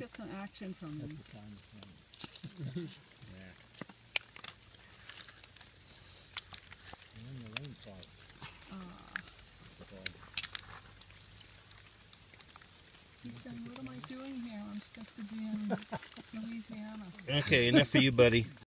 get some action from him. That's the sign of rain. Yeah. And then the rain part. He's saying, what am I doing here? I'm supposed to be in Louisiana. Okay, enough for you, buddy.